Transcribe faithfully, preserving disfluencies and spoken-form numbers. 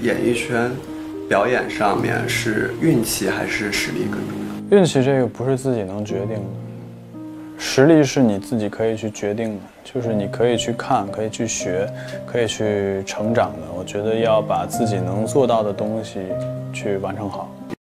演艺圈表演上面是运气还是实力更重要？ 运气这个不是自己能决定的，实力是你自己可以去决定的，就是你可以去看，可以去学，可以去成长的。我觉得要把自己能做到的东西去完成好。